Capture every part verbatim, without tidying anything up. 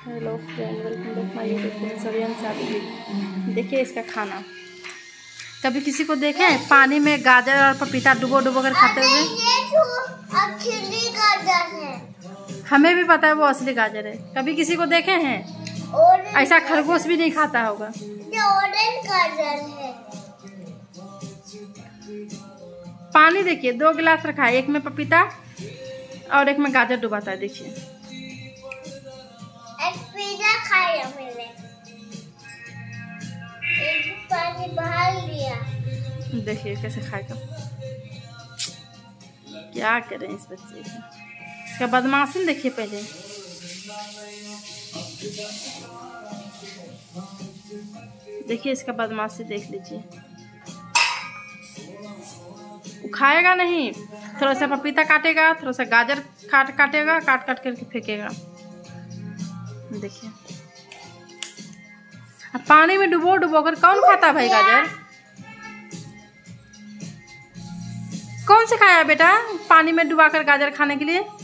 Hello friend, welcome back my YouTube channel सरियन सादी। देखिए इसका खाना। कभी किसी को देखे पानी में गाजर और पपीता डुबो डुबो कर खाते हुए? असली गाजर है। हमें भी पता है वो असली गाजर है। कभी किसी को देखे हैं? ऐसा खरगोश भी नहीं खाता होगा। ये ऑरेंज गाजर है। पानी देखिए, दो गिलास रखा है, एक में पपीता और एक में गाजर डुबाता है। देखिए एक पिज्जा खाया मैंने, एक पानी बहा लिया। देखिए कैसे खाएगा। क्या करें इस बच्चे की, इसका बदमाशी देखिए। पहले देखिए इसका बदमाशी देख लीजिए। खाएगा नहीं, थोड़ा सा पपीता काटेगा, थोड़ा सा गाजर काट काटेगा, काट काट करके फेंकेगा। देखिए अब पानी में डुबो डुबो कर कौन खाता है भाई गाजर? कौन सिखाया बेटा पानी में डुबा कर गाजर खाने के लिए?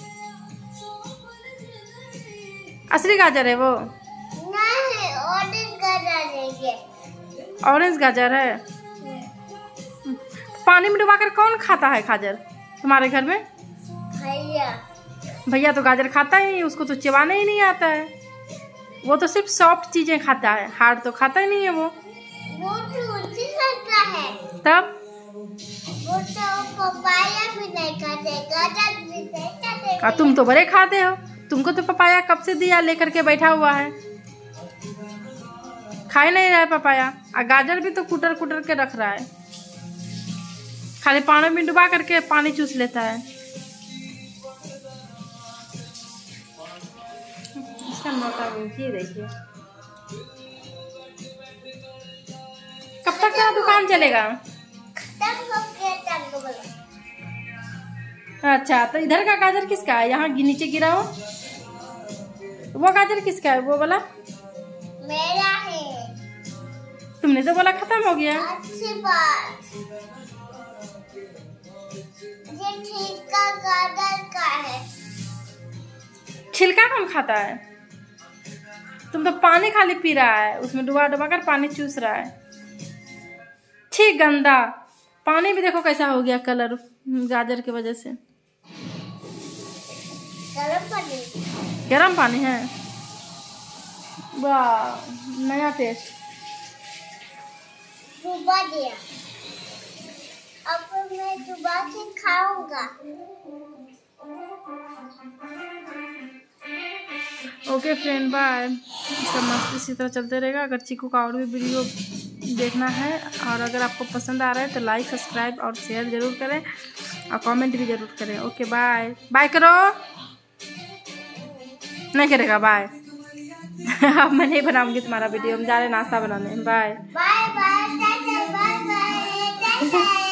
असली गाजर है वो? नहीं, ऑरेंज गाजर है ये। ऑरेंज गाजर है। पानी में डुबाकर कौन खाता है गाजर तुम्हारे घर में? भैया। भैया तो गाजर खाता ही नहीं, उसको तो चबाने ही नहीं आता है। वो तो सिर्फ सॉफ्ट चीजें खाता है, हार्ड तो खाता ही नहीं है वो। वो तो उसी खाता है। तब वो तो पपाया भी नहीं खाते, गाजर भी नहीं खाते। आ, तुम तो बड़े खाते हो। तुमको तो पपाया कब से दिया, लेकर के बैठा हुआ है, खा ही नहीं रहा है पपाया। और गाजर भी तो कुटर कुटर के रख रहा है, खाली पानी में डुबा करके पानी चूस लेता है। इसका नोटा ये देखिए। कब तक तेरा दुकान चलेगा? अच्छा, तो इधर का गाजर किसका है? यहाँ नीचे गिरा हो वो गाजर किसका है? वो वाला मेरा है। तुमने तो बोला खत्म हो गया। अच्छी बात, ये छिलका गाजर का है। छिलका कौन खाता है? तुम तो पानी खाली पी रहा है, उसमें डुबा डुबा कर पानी चूस रहा है। ठीक गंदा पानी भी देखो कैसा हो गया कलर, गाजर की वजह से। गरम पानी, गरम पानी है। वाह, नया टेस्ट। डुबा दिया, अब मैं डुबा के खाऊंगा। Okay friend, bye. इसका मस्त इसी तरह चलते रहेगा। अगर चीकू का और भी वीडियो देखना है और अगर आपको पसंद आ रहा है तो लाइक, सब्सक्राइब और शेयर जरूर करें और कमेंट भी जरूर करें। Okay bye. बाय करो। नहीं करेगा? बाय। अब मैं नहीं बनाऊंगी तुम्हारा वीडियो, हम जा रहे नाश्ता बनाने। बाय बाय बाय, टाटा, बाय बाय, टाटा।